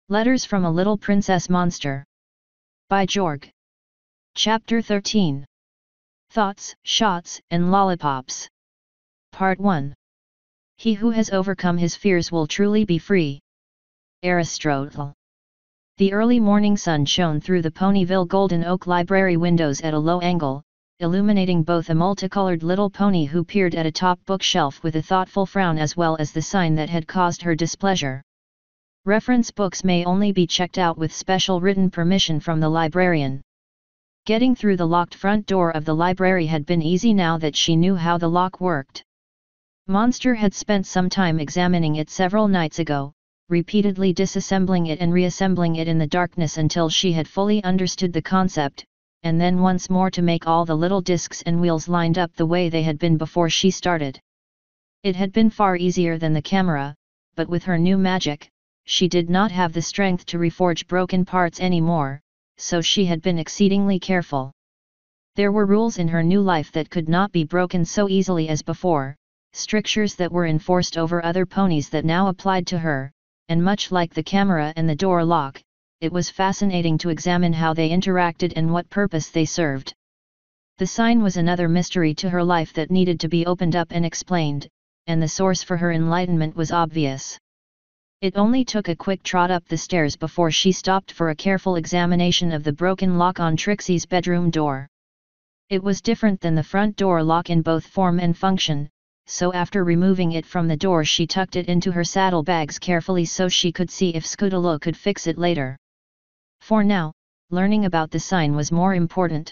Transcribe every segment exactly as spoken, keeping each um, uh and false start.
Letters from a Little Princess Monster. By Jorg. Chapter thirteen. Thoughts, Shots, and Lollipops. Part one. He who has overcome his fears will truly be free. Aristotle. The early morning sun shone through the Ponyville Golden Oak Library windows at a low angle, illuminating both a multicolored little pony who peered at a top bookshelf with a thoughtful frown as well as the sign that had caused her displeasure. Reference books may only be checked out with special written permission from the librarian. Getting through the locked front door of the library had been easy now that she knew how the lock worked. Monster had spent some time examining it several nights ago, repeatedly disassembling it and reassembling it in the darkness until she had fully understood the concept, and then once more to make all the little discs and wheels lined up the way they had been before she started. It had been far easier than the camera, but with her new magic, she did not have the strength to reforge broken parts anymore, so she had been exceedingly careful. There were rules in her new life that could not be broken so easily as before, strictures that were enforced over other ponies that now applied to her, and much like the camera and the door lock, it was fascinating to examine how they interacted and what purpose they served. The sign was another mystery to her life that needed to be opened up and explained, and the source for her enlightenment was obvious. It only took a quick trot up the stairs before she stopped for a careful examination of the broken lock on Trixie's bedroom door. It was different than the front door lock in both form and function, so after removing it from the door she tucked it into her saddlebags carefully so she could see if Scoodaloo could fix it later. For now, learning about the sign was more important.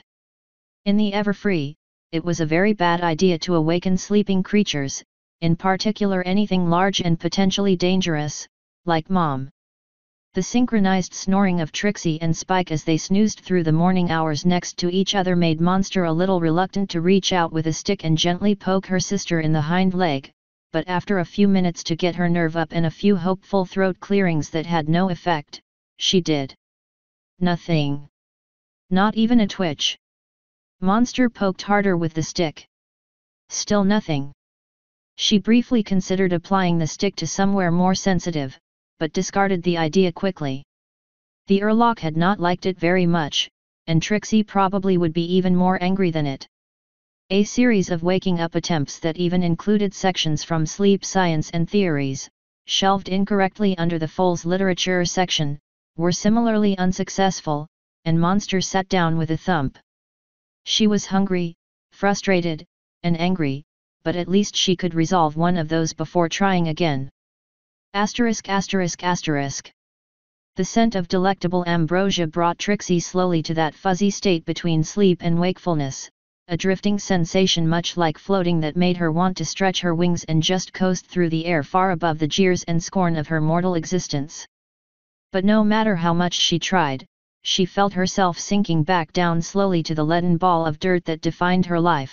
In the Everfree, it was a very bad idea to awaken sleeping creatures, in particular anything large and potentially dangerous, like Mom. The synchronized snoring of Trixie and Spike as they snoozed through the morning hours next to each other made Monster a little reluctant to reach out with a stick and gently poke her sister in the hind leg, but after a few minutes to get her nerve up and a few hopeful throat clearings that had no effect, she did. Nothing. Not even a twitch. Monster poked harder with the stick. Still nothing. She briefly considered applying the stick to somewhere more sensitive, but discarded the idea quickly. The Urlock had not liked it very much, and Trixie probably would be even more angry than it. A series of waking up attempts that even included sections from Sleep Science and Theories, shelved incorrectly under the Foals Literature section, were similarly unsuccessful, and Monster sat down with a thump. She was hungry, frustrated, and angry, but at least she could resolve one of those before trying again. Asterisk asterisk asterisk. The scent of delectable ambrosia brought Trixie slowly to that fuzzy state between sleep and wakefulness, a drifting sensation much like floating that made her want to stretch her wings and just coast through the air far above the jeers and scorn of her mortal existence. But no matter how much she tried, she felt herself sinking back down slowly to the leaden ball of dirt that defined her life.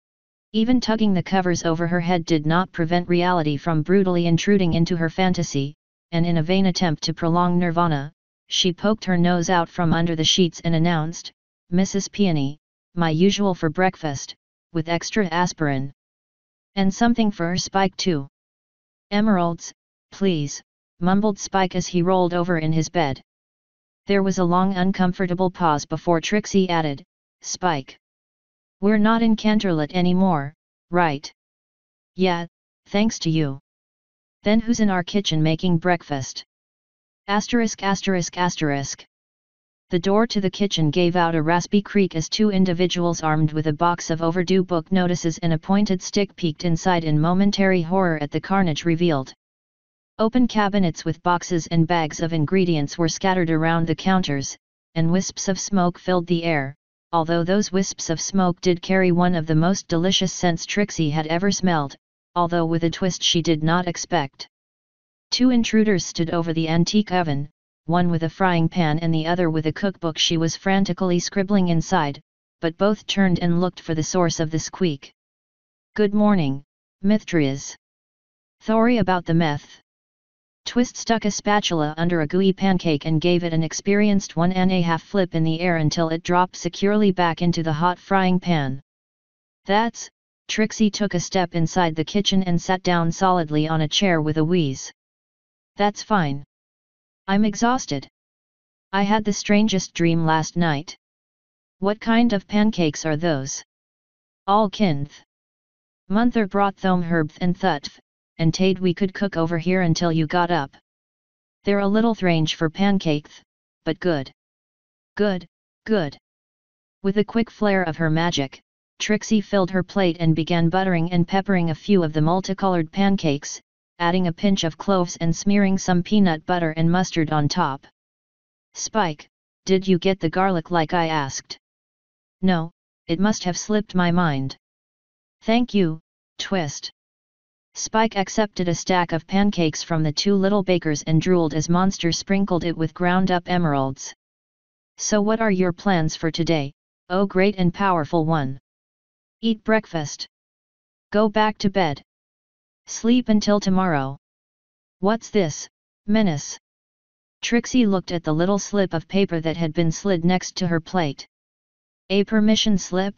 Even tugging the covers over her head did not prevent reality from brutally intruding into her fantasy, and in a vain attempt to prolong nirvana, she poked her nose out from under the sheets and announced, "Missus Peony, my usual for breakfast, with extra aspirin. And something for Spike too." "Emeralds, please," mumbled Spike as he rolled over in his bed. There was a long uncomfortable pause before Trixie added, "Spike. We're not in Canterlot anymore, right?" "Yeah, thanks to you." "Then who's in our kitchen making breakfast?" Asterisk asterisk asterisk. The door to the kitchen gave out a raspy creak as two individuals armed with a box of overdue book notices and a pointed stick peeked inside in momentary horror at the carnage revealed. Open cabinets with boxes and bags of ingredients were scattered around the counters, and wisps of smoke filled the air, although those wisps of smoke did carry one of the most delicious scents Trixie had ever smelled, although with a twist she did not expect. Two intruders stood over the antique oven, one with a frying pan and the other with a cookbook she was frantically scribbling inside, but both turned and looked for the source of the squeak. "Good morning, Mithriz. Thorry about the meth." Twist stuck a spatula under a gooey pancake and gave it an experienced one and a half flip in the air until it dropped securely back into the hot frying pan. "That's," Trixie took a step inside the kitchen and sat down solidly on a chair with a wheeze. "That's fine. I'm exhausted. I had the strangest dream last night. What kind of pancakes are those? All kinth. Munther brought thome herbth and thutf, and tade we could cook over here until you got up. They're a little thrange for pancakes, but good. Good, good. With a quick flare of her magic, Trixie filled her plate and began buttering and peppering a few of the multicolored pancakes, adding a pinch of cloves and smearing some peanut butter and mustard on top. Spike, did you get the garlic like I asked? No, it must have slipped my mind. Thank you, Twist. Spike accepted a stack of pancakes from the two little bakers and drooled as Monster sprinkled it with ground-up emeralds. So what are your plans for today, oh great and powerful one? Eat breakfast. Go back to bed. Sleep until tomorrow. What's this, Menace? Trixie looked at the little slip of paper that had been slid next to her plate. A permission slip?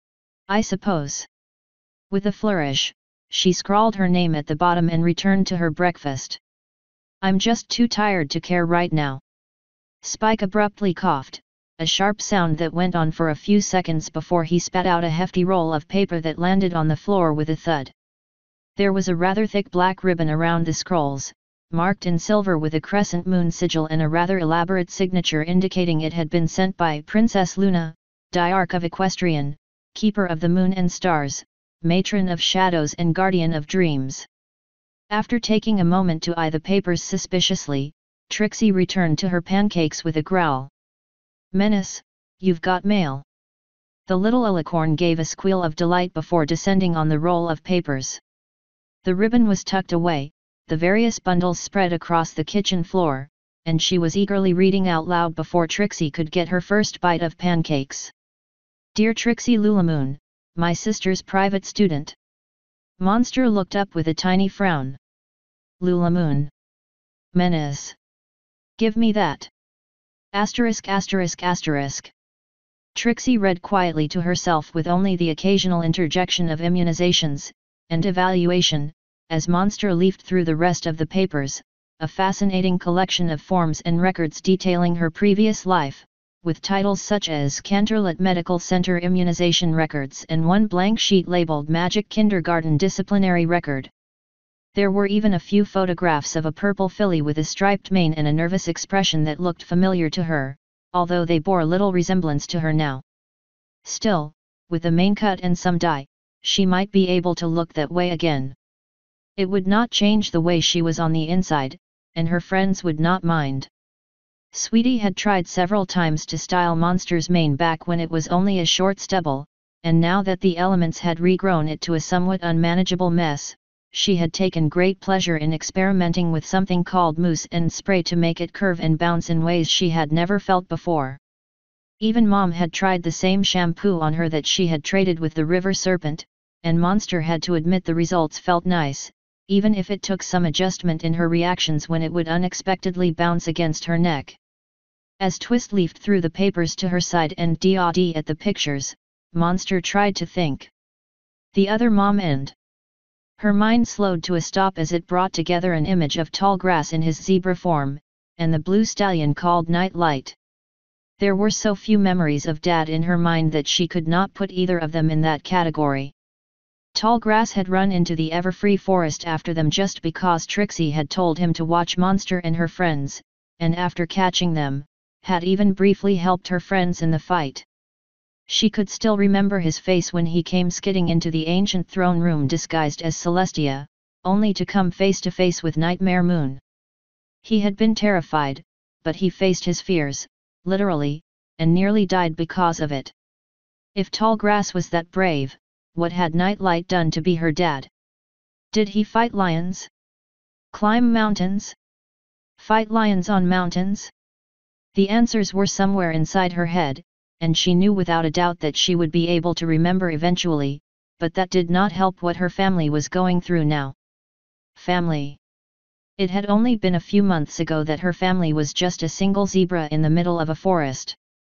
I suppose. With a flourish, she scrawled her name at the bottom and returned to her breakfast. I'm just too tired to care right now. Spike abruptly coughed, a sharp sound that went on for a few seconds before he spat out a hefty roll of paper that landed on the floor with a thud. There was a rather thick black ribbon around the scrolls, marked in silver with a crescent moon sigil and a rather elaborate signature indicating it had been sent by Princess Luna, Diarch of Equestrian, Keeper of the Moon and Stars, Matron of Shadows and Guardian of Dreams. After taking a moment to eye the papers suspiciously, Trixie returned to her pancakes with a growl. Menace, you've got mail. The little alicorn gave a squeal of delight before descending on the roll of papers. The ribbon was tucked away, the various bundles spread across the kitchen floor, and she was eagerly reading out loud before Trixie could get her first bite of pancakes. Dear Trixie Lulamoon, my sister's private student. Monster looked up with a tiny frown. Lulamoon. Menace. Give me that. Asterisk asterisk asterisk. Trixie read quietly to herself with only the occasional interjection of immunizations and evaluation, as Monster leafed through the rest of the papers, a fascinating collection of forms and records detailing her previous life, with titles such as Canterlot Medical Center Immunization Records and one blank sheet labeled Magic Kindergarten Disciplinary Record. There were even a few photographs of a purple filly with a striped mane and a nervous expression that looked familiar to her, although they bore little resemblance to her now. Still, with a mane cut and some dye, she might be able to look that way again. It would not change the way she was on the inside, and her friends would not mind. Sweetie had tried several times to style Monster's mane back when it was only a short stubble, and now that the elements had regrown it to a somewhat unmanageable mess, she had taken great pleasure in experimenting with something called mousse and spray to make it curve and bounce in ways she had never felt before. Even Mom had tried the same shampoo on her that she had traded with the river serpent, and Monster had to admit the results felt nice, even if it took some adjustment in her reactions when it would unexpectedly bounce against her neck. As Twist leafed through the papers to her side and dawed at the pictures, Monster tried to think. The other mom and... Her mind slowed to a stop as it brought together an image of tall grass in his zebra form, and the blue stallion called Night Light. There were so few memories of Dad in her mind that she could not put either of them in that category. Tall Grass had run into the Everfree forest after them just because Trixie had told him to watch Monster and her friends, and after catching them, had even briefly helped her friends in the fight. She could still remember his face when he came skidding into the ancient throne room disguised as Celestia, only to come face to face with Nightmare Moon. He had been terrified, but he faced his fears, literally, and nearly died because of it. If Tall Grass was that brave, what had Nightlight done to be her dad? Did he fight lions? Climb mountains? Fight lions on mountains? The answers were somewhere inside her head, and she knew without a doubt that she would be able to remember eventually, but that did not help what her family was going through now. Family. It had only been a few months ago that her family was just a single zebra in the middle of a forest.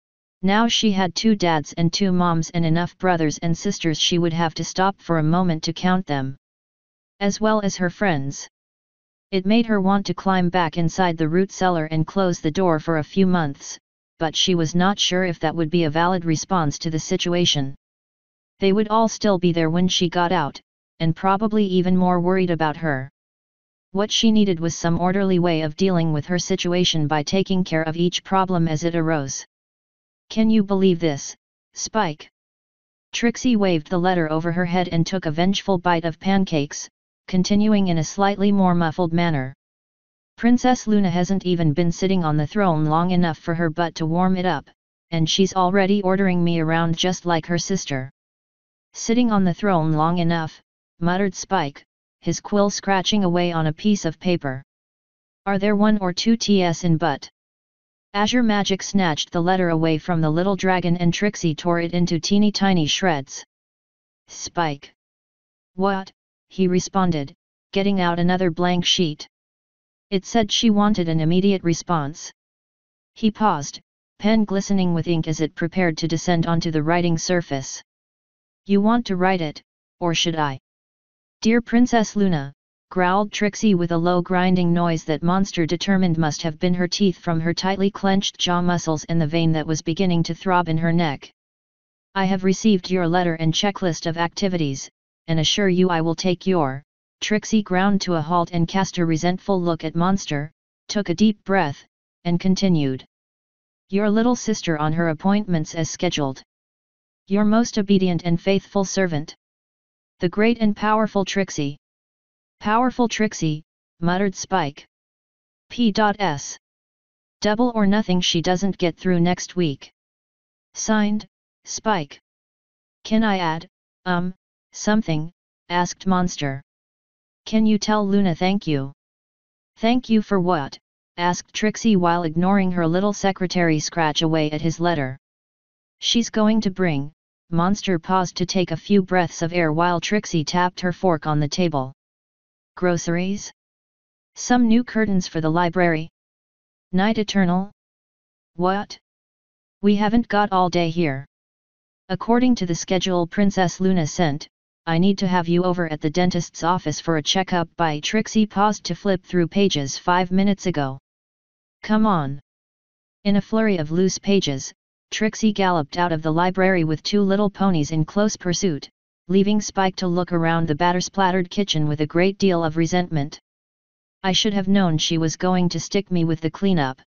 Now she had two dads and two moms and enough brothers and sisters she would have to stop for a moment to count them. As well as her friends. It made her want to climb back inside the root cellar and close the door for a few months, but she was not sure if that would be a valid response to the situation. They would all still be there when she got out, and probably even more worried about her. What she needed was some orderly way of dealing with her situation by taking care of each problem as it arose. "Can you believe this, Spike?" Trixie waved the letter over her head and took a vengeful bite of pancakes, continuing in a slightly more muffled manner. "Princess Luna hasn't even been sitting on the throne long enough for her butt to warm it up, and she's already ordering me around just like her sister." "Sitting on the throne long enough," muttered Spike, his quill scratching away on a piece of paper. "Are there one or two T's in butt?" Azure Magic snatched the letter away from the little dragon and Trixie tore it into teeny tiny shreds. "Spike." "What?" he responded, getting out another blank sheet. It said she wanted an immediate response. He paused, pen glistening with ink as it prepared to descend onto the writing surface. "You want to write it, or should I?" "Dear Princess Luna," growled Trixie with a low grinding noise that Monster determined must have been her teeth from her tightly clenched jaw muscles and the vein that was beginning to throb in her neck. "I have received your letter and checklist of activities, and assure you I will take your—" Trixie ground to a halt and cast a resentful look at Monster, took a deep breath, and continued. "Your little sister on her appointments as scheduled. Your most obedient and faithful servant. The great and powerful Trixie." "Powerful Trixie," muttered Spike. P S. Double or nothing she doesn't get through next week. Signed, Spike. "Can I add, um, something?" asked Monster. "Can you tell Luna thank you?" "Thank you for what?" asked Trixie while ignoring her little secretary scratch away at his letter. "She's going to bring." Monster paused to take a few breaths of air while Trixie tapped her fork on the table. "Groceries? Some new curtains for the library? Night Eternal? What? We haven't got all day here. According to the schedule Princess Luna sent, I need to have you over at the dentist's office for a checkup by." Trixie paused to flip through pages five minutes ago. "Come on." In a flurry of loose pages, Trixie galloped out of the library with two little ponies in close pursuit, leaving Spike to look around the batter-splattered kitchen with a great deal of resentment. "I should have known she was going to stick me with the cleanup.